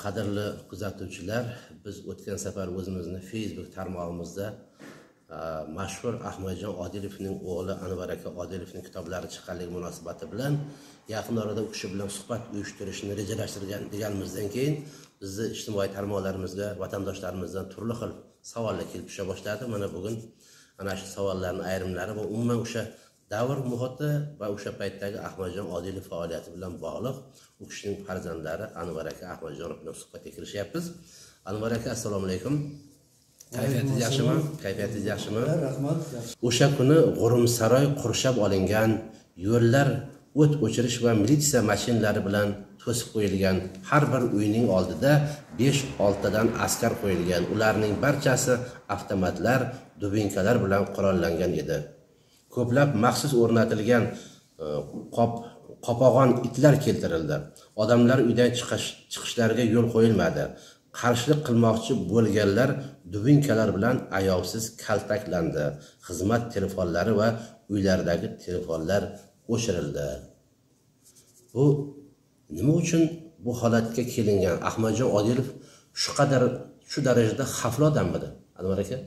Qadrli kuzatuvchilar, biz o'tgan safar o'zimizni Facebook tarmog'imizda mashhur Ahmadjon Odilovning o'g'li Anvar aka Odilovning kitoblari chiqqanligi munosabati bilan yaqin orada u kishi bilan suhbat uyushtirishni rejalashtirgan deganimizdan keyin bizni ijtimoiy tarmoqlarimizga vatandoshlarimizdan turli xil savollar kelib tusha boshladi. Mana bugun ana shu savollarning ayrimlari va umuman o'sha davr muhiti va o'sha paytdagi Ahmadjon Odilov faoliyati bilan bog'liq u kishining farzandlari Anvar aka Ahmadjonov bilan suhbatga kirishyapmiz. Anvar aka, assalomu alaykum. Kayfiyatingiz yaxshimi? Kayfiyatingiz yaxshimi? Rahmat. O'sha kuni G'urumsaroy qurshab olingan, yo'llar o't o'chirish va militsiya mashinalari bilan to'sib qo'yilgan, har bir uyning oldida 5-6 tadan askar qo'yilgan. Ularning barchasi avtomatlar, dubinkalar bilan qurollangan edi. Ko'plab maxsus o'rnatilgan qopag'on itlar keltirildi. Odamlar uydan chiqishlariga yo'l qo'yilmadi. Qarshilik qilmoqchi bo'lganlar dubinkalar bilan ayovsiz kaltaklandi. Xizmat telefonlari va uylardagi telefonlar o'chirildi. Bu nima uchun bu holatga kelingan? Ahmadjon Odilov shu darajada xavfli odammidi, Anvar aka?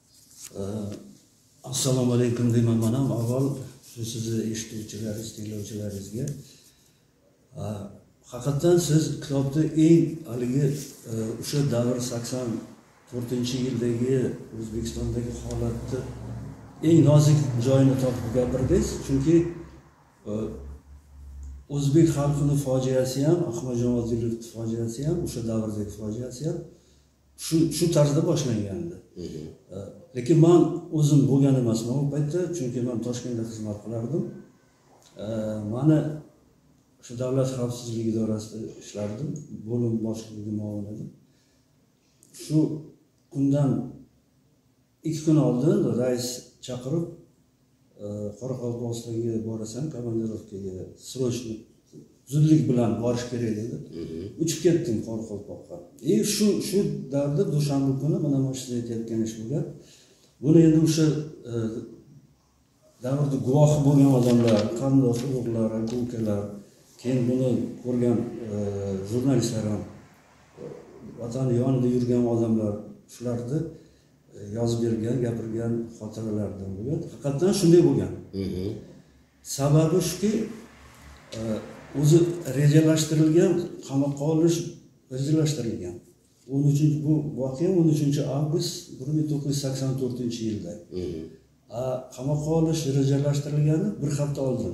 Assalomu alaykum deyman mana avval sizni eshituvchilaringiz, tinglovchilaringizga. Haqiqatan siz kitobda eng haligi o'sha davr 84-yildagi O'zbekistondagi holatni eng nozik joyini topib gapirdingiz. Chunki o'zbek xalqining fojiasi ham, Ahmadjon Odilovning fojiasi ham, o'sha davrdagi fojiasi ham shu tarzda boshlangandi. Lekin men o'zim bo'lgan emasman u paytda, chunki men Toshkentda xizmat qilardim. Meni shu davlat xavfsizlik idorasida ishlardim, bo'lim boshlig'iga muavin edim. Shu kundan 2 kun oldin rais chaqirib, Qoraqalpog'istonga borasan, komandirovkaga srochni zudlik bilan borish kerak dedi. Uchib ketdim Qoraqalpoqqa. Shu davrda dushanba kuni mana siz aytayotgan ish bo'lgan. Buni endi o'sha davrda guvohi bo'lgan odamlar, qarindosh urug'lar, aka-ukalar, keyin buni ko'rgan jurnalistlar ham, vatan yonida yurgan odamlar shularni yozib bergan, gapirgan xotiralardan bo'lgan. Haqiqatan shunday bo'lgan. Sababi shuki, o'zi rejalashtirilgan, qamoqqa olish rejalashtirilgan. Bu voqea 13-avgust 1984-yilda. Qamoqqa olish rejalashtirilgani bir hafta oldin.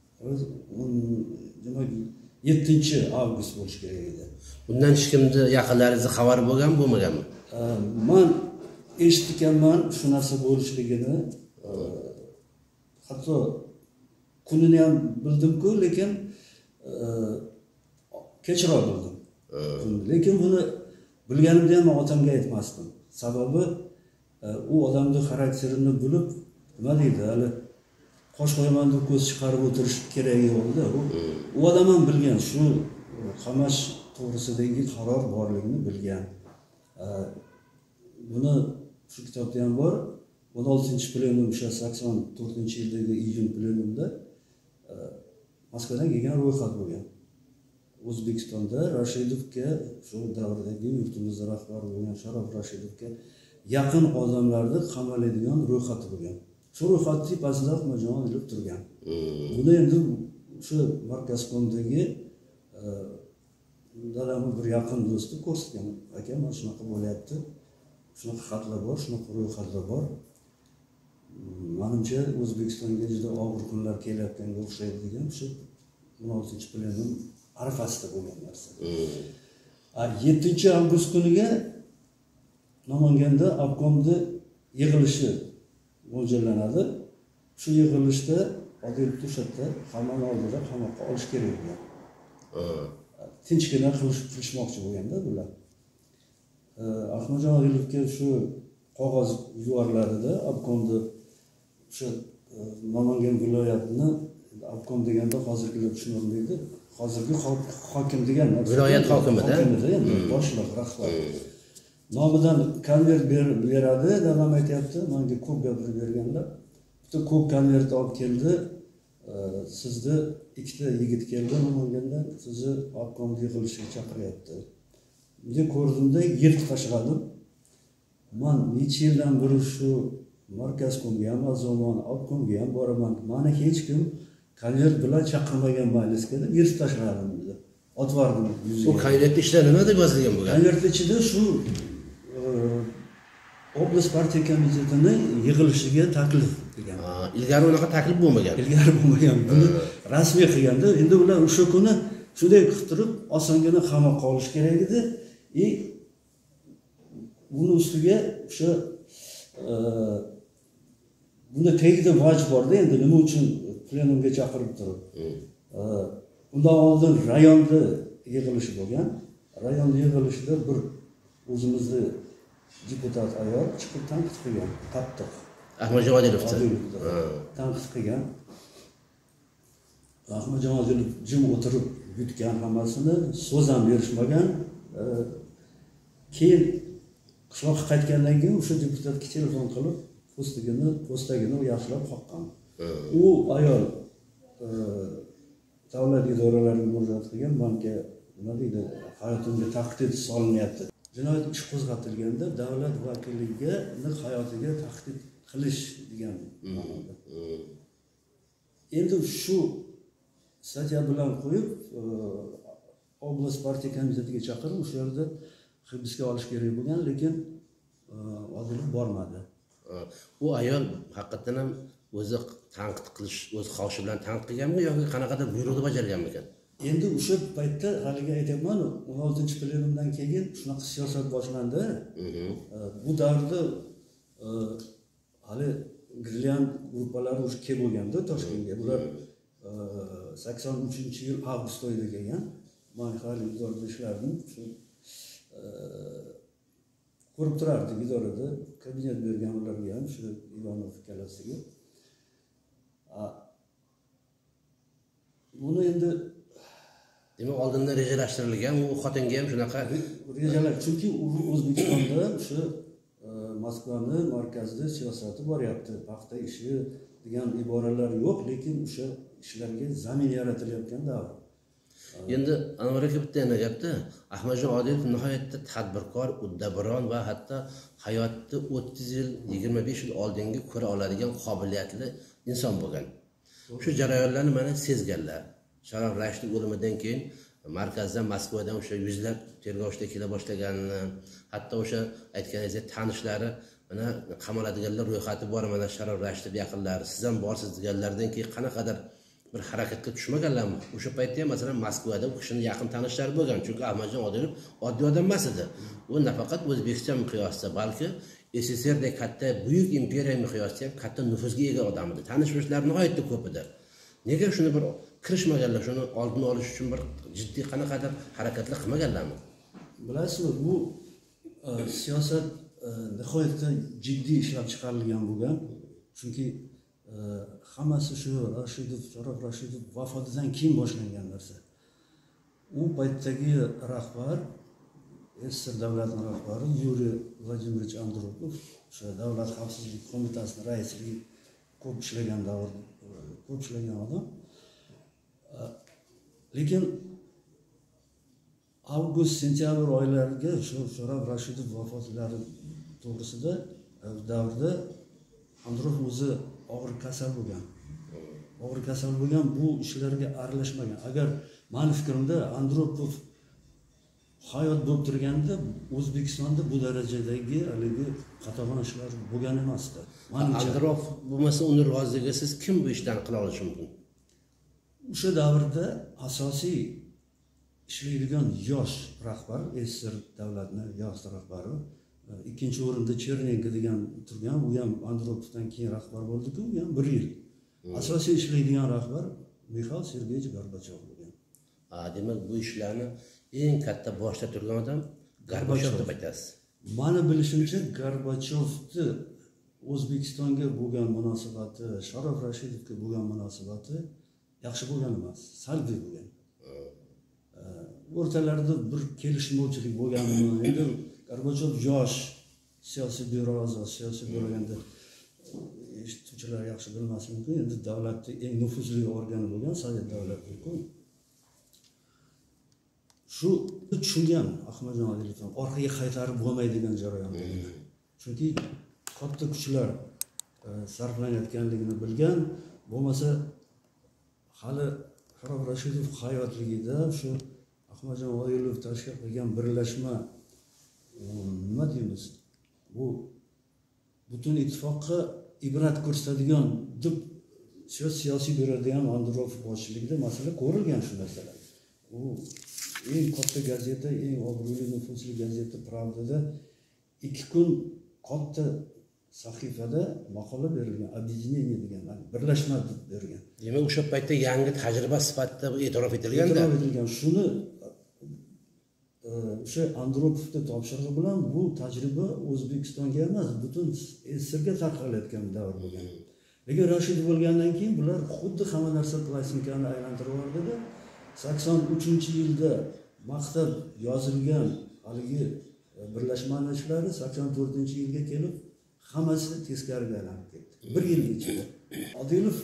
Demak 7-avgust bo'lishi kerak edi. Bundan hech kimni yaqinlaringizga xabar bo'lgan bo'lmaganmi? Men eshitganman shu narsa bo'lishligini. Hatto kunini ham bildim-ku, lekin kechroq bildim. Lekin buni bilganimda ham otamga aytmasdim. Sababi u odamning xarakterini bilib, nima deydi, hali qosh qo'yaman deb ko'z chiqarib o'tirish kerak yo'qda. U odam ham bilgan, shu qamash to'g'risidagi qaror borligini bilgan. Buni shu kitobda ham bor. 16-plenum o'sha 84-yildagi iyun plenumida Moskvadan kelgan ro'yxat bo'lgan. O'zbekistonda Rashidovga, shu davrdagi yurtimizda rahbari bo'lgan Sharof Rashidovga yaqin odamlarni qamaladigan ro'yxati bo'lgan. Shu ro'yxat tepasida Ahmadjon Odilov turgan. Buni endi shu Markazkomdagi dadamning bir yaqin do'sti ko'rsatgan. Aka, mana shunaqa bo'lyapti. Shunaqa xatlar bor, shunaqa ro'yxatlar bor. Menimcha O'zbekistonga juda og'ir kunlar kelayotganga o'xshaydi degan shu 16-plenum arafasida bo'lgan narsa. 7-avgust kuniga Namanganda obkomda yig'ilishi mo'ljallanadi. Shu yig'ilishda Odilov o'sha hammani oldida qamoqqa olish kerak bo'lgan. Tinchgina qilishmoqchi bo'lganda bular. Ahmadjon Odilovga shu qog'oz yuboriladi-da, obkomda o'sha Namangan viloyatini obkom deganda hozirgilar tushunolmaydi. Hozirgi hokim degan viloyat hokimida endi boshliq, rahbar. Nomidan konvert beradi, dadam aytayapti, menga ko'p gapirib berganlar. Bitta ko'p konvert olib keldi. Sizni ikkita yigit keldi Namangandan, sizni obkom yig'ilishiga chaqiryapti. bunday ko'rdimda yer tashg'adim. Men necha yildan beri shu markaz ko'mgan, zamon obkomga ham boraman. Meni hech kim konvert bilan chaqirmagan majlisga deb yer tashg'adim dedi. Otvardim yuziga. Bu konvertda ishlar nima deb yozilgan bo'lgan? Konvert ichida shu oblast partiya komitetining yig'ilishiga taklif degan. Ilgari unaqa taklif bo'lmagan. Ilgari bo'lmagan. Buni rasmiy qilganda, endi ular o'sha kuni shunday qilib turib, osongina qamoqqa olish kerak edi. Buni ustiga o'sha bunda tagida voj borda, endi nima uchun plenumga chaqirib turib. Undan oldin rayonda yig'ilish bo'lgan. Rayon yig'ilishida bir o'zimizni deputat ayol chiqib tanqid qilgan, qattiq. Ahmadjon Odilovni tanqid qilgan. Ahmadjon Odilov jim o'tirib yutgan hammasini, so'z ham berishmagan. Keyin qishloqqa qaytgandan keyin o'sha deputatga telefon qilib, postagini yaxshilab qoqqan. U ayol davlat idoralariga murojaat qilgan, menga nima deydi, hayotimga tahdid solinyapti. Jinoyat ish qo'zg'atilganda davlat vakiliga hayotiga tahdid qilish degan ma'noda. Endi shu statya bilan qo'yib, oblast partiya komitetiga chaqirib, o'sha yerda hibsga olish kerak bo'lgan, lekin Odilov bormadi. U ayol haqiqatan ham o'zi tanqid qilish, o'z xohishi bilan tanqid qilganmi yoki qanaqadir buyruqni bajarganmikan? Endi o'sha paytda haliga aytyapman, 16-plenumdan keyin shunaqa siyosat boshlandi. Bu davrda hali Grilyan guruhlari o'sha kelib bo'lganda Toshkentga. Bular 83-yil avgust oyida kelgan. Men hali idorada ishlardim. Shu ko'rib turardik idorada, kabinet bergan ularga ham, shu Ivanov kalasiga. Buni endi demak, oldindan rejalashtirilgan, u xotinga ham shunaqa rejalar, chunki O'zbekistonda o'sha Moskvani markazida siyosati boryapti. Paxta ishi degan iboralar yo'q, lekin o'sha ishlarga zamin yaratilayotgan davr. Endi Anvar aka bitta yana gapda, Ahmadjon Odilov nihoyatda tadbirkor, uddaburon va hatto hayotda 30 yil, 25 yil oldinga ko'ra oladigan qobiliyatli inson bo'lgan. Shu jarayonlarni mana sezganlar. Sharof Rashidov o'limidan keyin markazdan Moskvadan o'sha yuzlab tergovchilar kela boshlaganini, hatto o'sha aytganingizdek tanishlari mana qamaladiganlar ro'yxati bor, mana Sharof Rashidov yaqinlari, siz ham borsiz deganlardan keyin qanaqadir bir harakatga tushmaganlarmi? O'sha paytda ham masalan Moskvada u kishining yaqin tanishlari bo'lgan, chunki Ahmadjon Odilov oddiy odam emas edi. U nafaqat O'zbekiston miqyosida, balki SSRdek katta buyuk imperiya miqyosida ham katta nufuzga ega odam edi. Tanish-bilishlar nihoyatda ko'p edi. Nega shuni bir kirishmaganlar, shuni oldini olish uchun bir jiddiy qanaqadir harakatlar qilmaganlarmi? Bilasizmi, bu siyosat nihoyatda jiddiy ishlab chiqarilgan bo'lgan. Chunki hammasi shu Rashidov, Sharof Rashidov vafotidan keyin boshlangan narsa. U paytdagi rahbar, SSR davlatining rahbari Yuriy Vladimirovich Andropov, o'sha Davlat xavfsizlik qo'mitasining raisligi ko'p ishlagan davr, ko'p ishlagan odam. Lekin avgust-sentyabr oylariga shu Sharof Rashidov vafotlari to'g'risida davrda Andropov o'zi og'ir kasal bo'lgan. Og'ir kasal bo'lgan, bu ishlarga aralashmagan. Agar meni fikrimda Andropov hayot bo'lib turganda O'zbekistonda bu darajadagi haligi qatag'on ishlar bo'lgan emasdi. Andropov bo'lmasa uni roziligiga siz kim bu ishdan qila olishi mumkin? O'sha davrda asosiy ishlaydigan yosh rahbar, SSR davlatining yosh rahbari, ikkinchi o'rinda Chernenko degan turgan, u ham Andropovdan keyin rahbar bo'ldi-ku, u ham 1 yil. Asosiy ishlaydigan rahbar Mikhail Sergeyevich Gorbachov bo'lgan. Demak, bu ishlarni eng katta boshda turgan odam Gorbachov deb aytasiz. Meni bilishimcha Gorbachovni O'zbekistonga bo'lgan munosabati, Sharof Rashidovga bo'lgan munosabati yaxshi bo'lgan emas, salbiy bo'lgan. O'rtalarida bir kelishmovchilik bo'lganmi? Endi Gorbachov yosh siyosiy byuro a'zosi, siyosiy byuroganda eshituvchilar yaxshi bilmasin mumkin. Endi davlatning eng nufuzli organi bo'lgan Sovet davlati-ku. shu tushungan Ahmadjon Odilov ham orqaga qaytarib bo'lmaydigan jarayon. Chunki katta kuchlar sarflanayotganligini bilgan, bo'lmasa hali Sharof Rashidov hayotligida shu Ahmadjon Odilov tashkil qilgan birlashma nima deymiz? Bu butun ittifoqqa ibrat ko'rsatadigan deb siyosiy byuroda ham Andropov boshchiligida masala ko'rilgan shu narsalar. U eng katta gazeta, eng obro'li nufuzli gazeta Pravdada 2 kun katta sahifada maqola berilgan, объединение degan, birlashma deb berilgan. Demak, o'sha paytda yangi tajriba sifatida e'tirof etilganda. E'tirof etilgan. Shuni o'sha Andropovga topshirig'i bilan bu tajriba O'zbekistonga emas, butun SSRga tarqalayotgan davr bo'lgan. Lekin Rashid bo'lgandan keyin bular xuddi hamma narsa plastinkani aylantirib yubordi-da, 83-yilda maqtab yozilgan haligi birlashmani ishlari 84-yilga kelib hammasi teskariga aylanib ketdi. 1 yil ichida. Odilov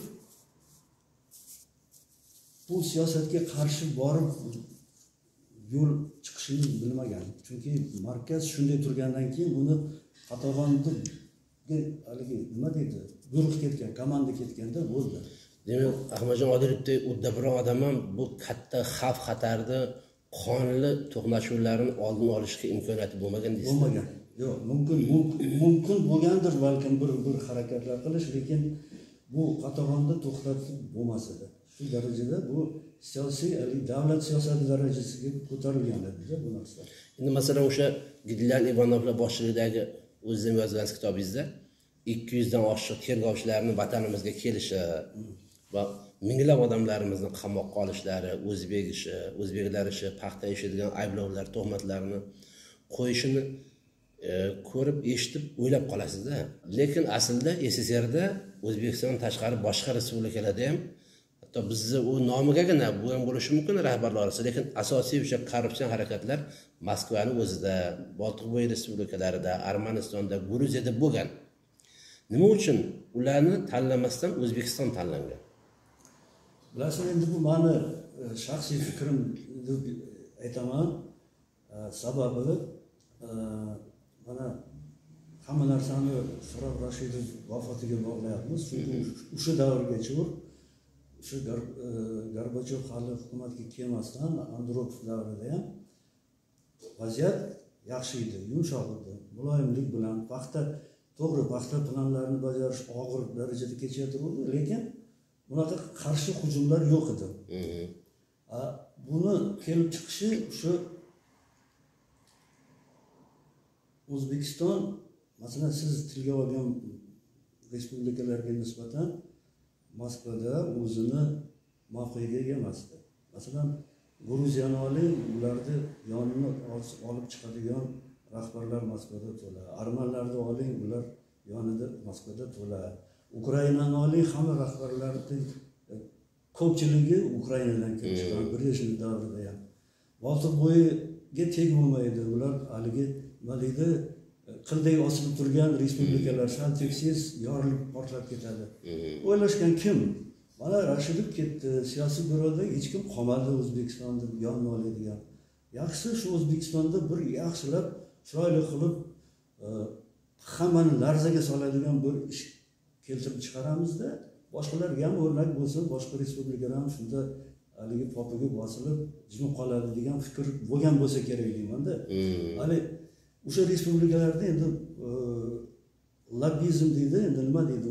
bu siyosatga qarshi borib yo'l chiqishini bilmagan. Chunki markaz shunday turgandan keyin uni Qatag'onga haligi nima deydi? Guruh ketgan, komanda ketganda bo'ldi. Demak, Ahmadjon Odilovdek uddaburon odam ham bu katta xavf xatarni qonli to'qnashuvlarni oldini olishga imkoniyati bo'lmagan deysiz. Bo'lmagan. Yo'q, mumkin bo'lgandir balkim bir harakatlar qilish, lekin bu Qatag'onda to'xtatib bo'lmas edi. Shu darajada bu siyosiy, davlat siyosati darajasiga ko'tarilgan edi bu narsa. Endi masalan o'sha Gidlan Ivanovlar boshchiligidagi o'zingizning yozgan kitobingizda 200 dan oshiq tergovchilarning vatanimizga kelishi va minglab odamlarimizni qamoqqa olishlari, o'zbek ishi, o'zbeklar ishi, paxta ishi degan ayblovlar, tuhmatlarni qo'yishini ko'rib, eshitib, o'ylab qolasiz-da. Lekin aslida SSRda O'zbekiston tashqari boshqa respublikalarda ham hatto bizni u nomigagina bu ham bo'lishi mumkin rahbarlar orasida, lekin asosiy o'sha korrupsion harakatlar Moskvaning o'zida, Boltiqbo'yi respublikalarida, Armanistonda, Gruziyada bo'lgan. Nima uchun ularni tanlamasdan O'zbekiston tanlangan? Bilasizmi, endi bu meni shaxsiy fikrim deb aytaman. Sababi mana hamma narsani Sharof Rashidov vafotiga bog'layapmiz. Chunki o'sha davrgacha o'sha Gorbachyov hali hukumatga kelmasdan Andropov davrida ham vaziyat yaxshi edi, yumshoq edi. Muloyimlik bilan paxta planlarini bajarish og'ir darajada kechayotirdi, lekin bunaqa qarshi hujumlar yo'q edi. Buni kelib chiqishi o'sha O'zbekiston, masalan, siz tilga olgan respublikalarga nisbatan Moskvada o'zini mavqeyiga ega emasdi. Masalan, Gruziyani oling, ularni yonini olib chiqadigan rahbarlar Moskvada to'la. Armanlarni oling, ular yonida Moskvada to'la. Ukrainani oling, hamma rahbarlarning ko'pchiligi Ukrainadan kelib chiqqan, Brejnev davrida ham. Boltiqbo'yiga teg bo'lmaydi. Ular haligi nima deydi, qilday osilib turgan respublikalar sal teksiz yorilib portlab ketadi. O'ylashgan kim? Mana Rashidov ketdi, siyosiy byuroda hech kim qolmadi O'zbekistonda yonni oladigan. Yaxshisi shu O'zbekistonda bir yaxshilab chiroyli qilib hammani larzaga soladigan bir ish keltirib chiqaramizda, boshqalarga ham o'rnak bo'lsa, boshqa respublikalar ham shunda haligi popiga bosilib jim qoladi degan fikr bo'lgan bo'lsa kerak deymanda. Hali o'sha respublikalarda endi lobbizm deydi, endi nima deydi,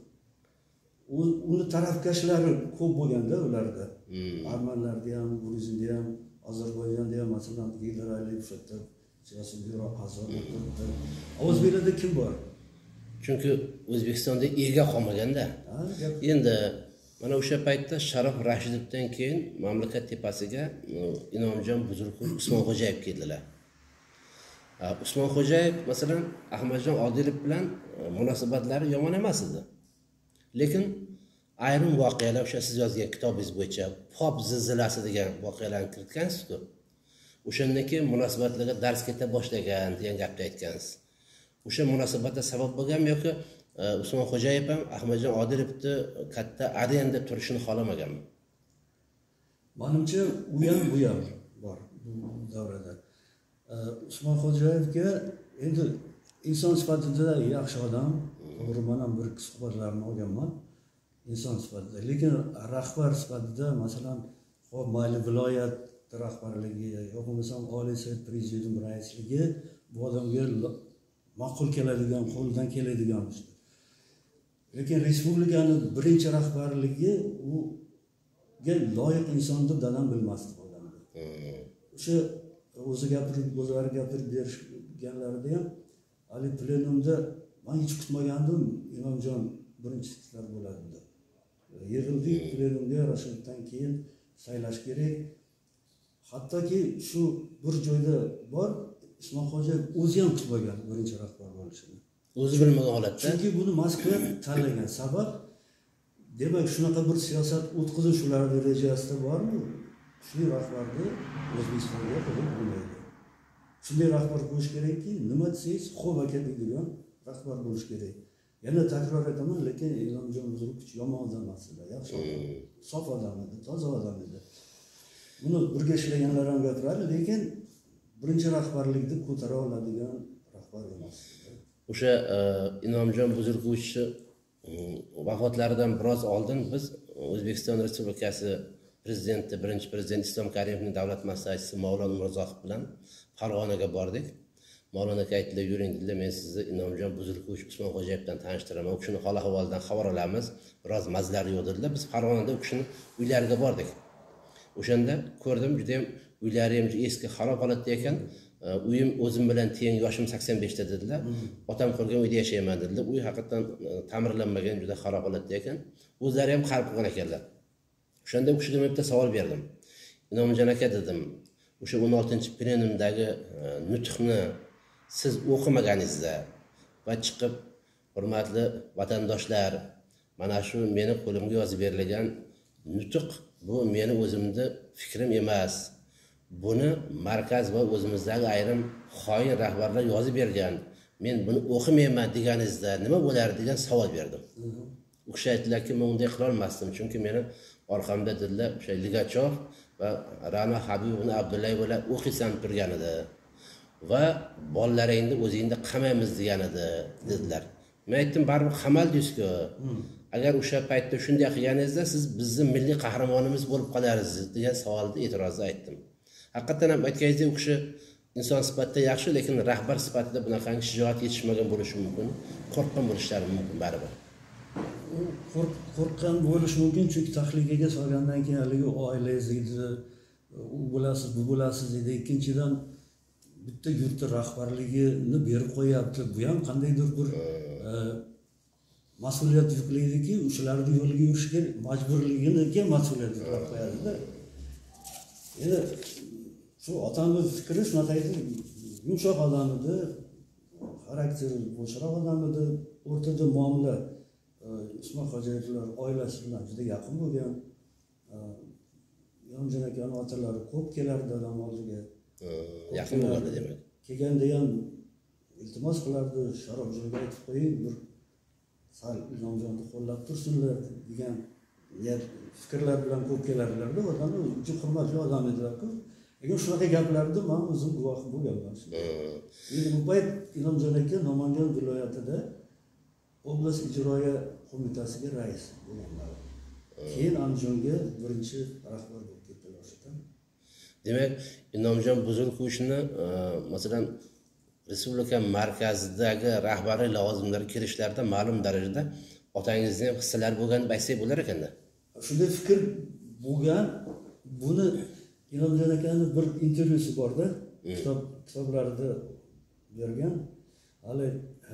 uni tarafkashlari ko'p bo'lganda ularda. Armanlarda ham, Gruzinda ham, Ozarbayjonda ham masalan Gidrali o'sha siyosiy byuro a'zolari. O'zbeklarda kim bor? Chunki O'zbekistonda ega qolmaganda. Endi mana o'sha paytda Sharof Rashidovdan keyin mamlakat tepasiga Inomjon Buzrukov, Usmonxo'jayev keldilar. Usmonxo'jayev masalan Ahmadjon Odilov bilan munosabatlari yomon emas edi. Lekin ayrim voqealar, o'sha siz yozgan kitobingiz bo'yicha pop zilzilasi degan voqealarni kiritgansiz-ku. O'shandan keyin munosabatlarga dars keta boshlagan degan gapni aytgansiz. O'sha munosabatda sabab bo'lganmi yoki Usmonxo'jayev ham Ahmadjon Odilovni katta arenda turishini xohlamaganmi? Menimcha u ham bu ham bor. bu davrada. Usmon Xo'jayevga endi inson sifatida yaxshi odam, to'g'ri, men ham bir suhbatlarini olganman inson sifatida. Lekin rahbar sifatida, masalan, hop mayli viloyat rahbarligi yoki bo'lmasam Oliy Sud prezidium raisligi bu odamga ma'qul keladigan, qo'ldan keladigan ish. Lekin respublikani birinchi rahbarligi uga loyiq inson deb dadam bilmasdi odamni. O'sha o'zlari gapirib berishganlarida ham hali plenumda men hech kutmagandim, Inomjon birinchi sekretar bo'ladi deb. Yig'ildik plenumga, Rashiddan keyin saylash kerak. Hattoki shu bir joyda bor, Usmon Xo'jayev o'zi ham kutmagan birinchi rahbar bo'lishini. O'zi bilmagan holatda. Chunki buni Moskva tanlagan. Sabab, demak, shunaqa bir siyosat o'tkazish ularning rejasida bormi? Shu rahbarni O'zbekistonga qo'yib bo'lmaydi. Shunday rahbar qo'yish kerakki, nima desangiz, xo'p aka deydigan rahbar bo'lish kerak. Yana takror aytaman, lekin Inomjon Buzurovich yomon odam emas edi, yaxshi odam, sof odam edi, toza odam edi. Buni birga ishlaganlar ham gapiradi, lekin birinchi rahbarlikni ko'tara oladigan rahbar emas. O'sha Inomjon Buzurovichni vafotlaridan biroz oldin biz O'zbekiston Respublikasi prezidenti, birinchi prezident Islom Karimovning davlat maslahatchisi Mavlon Umurzoqov bilan Farg'onaga bordik. Mavlon aka aytdilar, yuring dedilar, men sizni Inomjon Buzurovich Usmon Xo'jayevdan tanishtiraman. U kishini hol ahvolidan xabar olamiz. Biroz mazlari yo'q dedilar. Biz Farg'onada u kishini uylariga bordik. O'shanda ko'rdim, juda ham uylari ham eski xarob holatda ekan. Uyim o'zim bilan teng, yoshim 85 ta dedilar. Otam qurgan uyda yashayman dedilar. Uy haqiqatan ta'mirlanmagan, juda xarob holatda ekan. O'zlari ham qarib qolgan ekanlar. O'shanda u kishiga bitta savol berdim. Inomjon aka dedim, o'sha 16-plenumdagi nutqni siz o'qimaganingizda va chiqib, hurmatli vatandoshlar, mana shu meni qo'limga yozib berilgan nutq, bu meni o'zimni fikrim emas. Buni markaz va o'zimizdagi ayrim xoin rahbarlar yozib bergan. Men buni o'qimayman deganingizda nima bo'lar degan savol berdim. U kishi aytdilarki, men unday qila olmasdim, chunki meni orqamda dedilar, o'sha Ligachov va Ra'no Habibovni Abdullayev o'qiysan turgan edi va bolalaringni o'zingni qamaymiz degan edi dedilar. Men aytdim, baribir qamaldingiz-ku. Agar o'sha paytda shunday qilganingizda siz bizning milliy qahramonimiz bo'lib qolarsiz degan savolni e'tirozda aytdim. Haqiqatan ham aytganingizdek, u kishi inson sifatida yaxshi, lekin rahbar sifatida bunaqangi shijoat yetishmagan bo'lishi mumkin, qo'rqqan bo'lishlari mumkin baribir. Qo'rqqan bo'lish mumkin, chunki tahlikaga solgandan keyin haligi oilangiz edi, u bo'lasiz, bu bo'lasiz dedi. Ikkinchidan bitta yurtni rahbarligini berib qo'yapti. Bu ham qandaydir bir mas'uliyat yuklaydiki, o'shalarning yo'liga yurishga majburligiga mas'uliyat yuklab qo'yadi-da. Endi shu otamning fikri shunaqa edi, yumshoq odam edi, xarakteri bo'shroq odam edi, o'rtada muomala Usmon Xo'jayevlar oilasi bilan juda yaqin bo'lgan. Inomjon akaning otalari ko'p kelardi dadam oldiga. Yaqin bo'ladi demak. Kelganda ham iltimos qilardi, sharob joyga aytib qo'ying, bir sal Inomjonni qo'llab tursinlar degan fikrlar bilan ko'p kelardilar-da. Odamlar juda hurmatli odam edilar-ku. Lekin shunaqa gaplarni men o'zim guvoh bo'lganman. Endi bu payt Inomjon aka Namangan viloyatida oblast ijroiya qo'mitasiga rais bo'lganlar. Keyin Andijonga birinchi rahbar bo'lib ketdilar o'shadan. Demak, Inomjon Buzurovichni masalan respublika markazidagi rahbariy lavozimlarga kirishlarida ma'lum darajada otangizning ham hissalari bo'lganini aytsak bo'lar ekanda. Shunday fikr bo'lgan. Buni Inomjon akaning bir intervyusi bor-da, kitoblarida bergan. Hali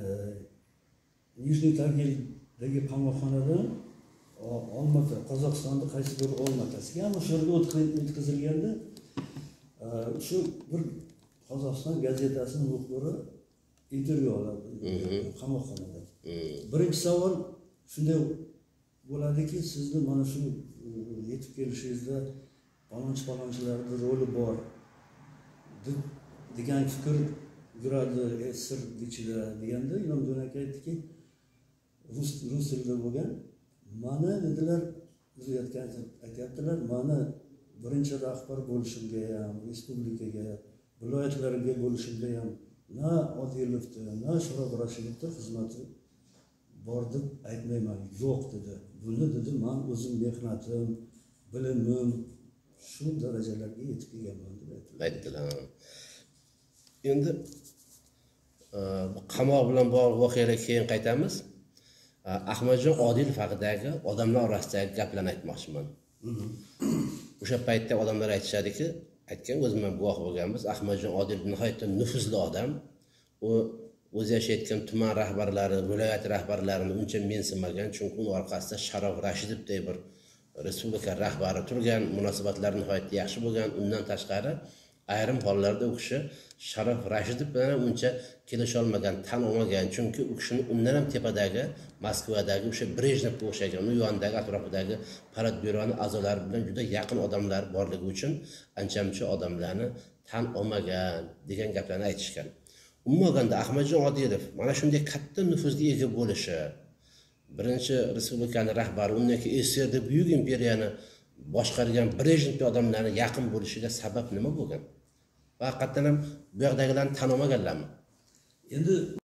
Nijniy Tagildagi qamoqxonadan Olmata, Qozog'istonning qaysi bir Olmatasiga, ammo shu yerga o'tkazilganda shu bir Qozog'iston gazetasining muxbiri intervyu oladi qamoqxonada. Birinchi savol shunday bo'ladiki, sizni mana shu yetib kelishingizda palonchilarning roli bor degan fikr yuradi sir ichida deganda, Inomjon aka aytdiki, rus tilida bo'lgan, mana dedilar, aytyaptilar, mana birinchi rahbar bo'lishimga ham, respublikaga, viloyatlarga bo'lishimda ham na Odilovni, na Sharof Rashidovni xizmati bor deb aytmayman, yo'q dedi. Buni dedi, men o'zim mehnatim, bilimim shu darajalarga yetib kelganman deb aytdilar. Endi bu qamoq bilan bog'liq voqealarga keyin qaytamiz. Ahmadjon Odilov haqidagi odamlar orasidagi gaplarni aytmoqchiman. O'sha paytda odamlar aytishadiki, aytgan o'zim ham guvoh bo'lganmiz, Ahmadjon Odilov nihoyatda nufuzli odam. U o'zi yashayotgan tuman rahbarlari, viloyat rahbarlarini uncha mensimagan, chunki uning orqasida Sharof Rashidovdek bir respublika rahbari turgan, munosabatlar nihoyatda yaxshi bo'lgan. Undan tashqari ayrim hollarda u kishi Sharof Rashidov bilan uncha kelisha olmagan, tan olmagan, chunki u kishini undan ham tepadagi Moskvadagi o'sha Brejnevga o'xshagan, u yonidagi atrofidagi Politbyuroni a'zolari bilan juda yaqin odamlar borligi uchun ancha-muncha odamlarni tan olmagan degan gaplarni aytishgan. Umuman olganda Ahmadjon Odilov mana shunday katta nufuzga ega bo'lishi, birinchi respublikani rahbari, undan keyin SSRda buyuk imperiyani boshqargan Brejnev odamlarni yaqin bo'lishiga sabab nima bo'lgan? Va haqiqatan ham bu yoqdagilarni tan olmaganlarmi? Endi